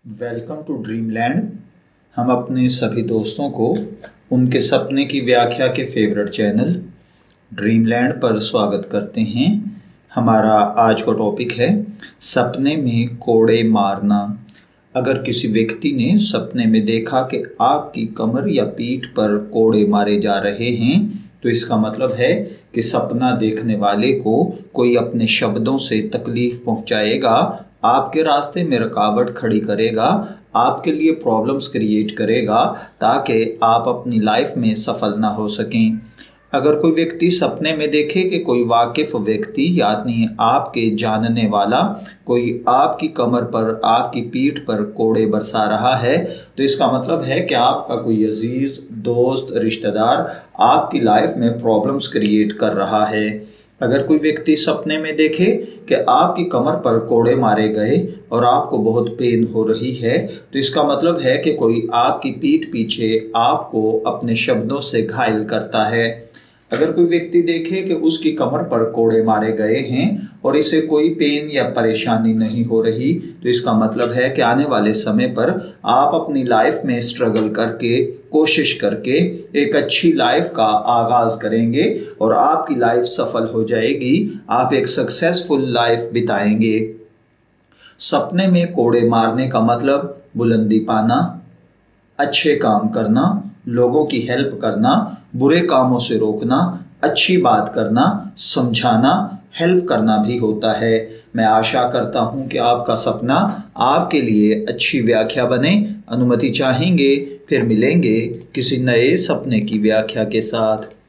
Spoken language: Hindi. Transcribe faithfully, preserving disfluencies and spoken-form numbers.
Welcome to dreamland. हम अपने सभी दोस्तों को उनके सपने की व्याख्या के फेवरेट चैनल ड्रीमलैंड पर स्वागत करते हैं। हमारा आज का टॉपिक है सपने में कोड़े मारना। अगर किसी व्यक्ति ने सपने में देखा कि आपकी कमर या पीठ पर कोड़े मारे जा रहे हैं तो इसका मतलब है कि सपना देखने वाले को कोई अपने शब्दों से तकलीफ पहुंचाएगा, आपके रास्ते में रुकावट खड़ी करेगा, आपके लिए प्रॉब्लम्स क्रिएट करेगा ताकि आप अपनी लाइफ में सफल ना हो सकें। अगर कोई व्यक्ति सपने में देखे कि कोई वाकिफ व्यक्ति यानी आपके जानने वाला कोई आपकी कमर पर, आपकी पीठ पर कोड़े बरसा रहा है तो इसका मतलब है कि आपका कोई अजीज, दोस्त, रिश्तेदार आपकी लाइफ में प्रॉब्लम्स क्रिएट कर रहा है। अगर कोई व्यक्ति सपने में देखे कि आपकी कमर पर कोड़े मारे गए और आपको बहुत पेन हो रही है तो इसका मतलब है कि कोई आपकी पीठ पीछे आपको अपने शब्दों से घायल करता है। अगर कोई व्यक्ति देखे कि उसकी कमर पर कोड़े मारे गए हैं और इसे कोई पेन या परेशानी नहीं हो रही तो इसका मतलब है कि आने वाले समय पर आप अपनी लाइफ में स्ट्रगल करके, कोशिश करके एक अच्छी लाइफ का आगाज करेंगे और आपकी लाइफ सफल हो जाएगी, आप एक सक्सेसफुल लाइफ बिताएंगे। सपने में कोड़े मारने का मतलब बुलंदी पाना, अच्छे काम करना, लोगों की हेल्प करना, बुरे कामों से रोकना, अच्छी बात करना, समझाना, हेल्प करना भी होता है। मैं आशा करता हूं कि आपका सपना आपके लिए अच्छी व्याख्या बने। अनुमति चाहेंगे फिर मिलेंगे किसी नए सपने की व्याख्या के साथ।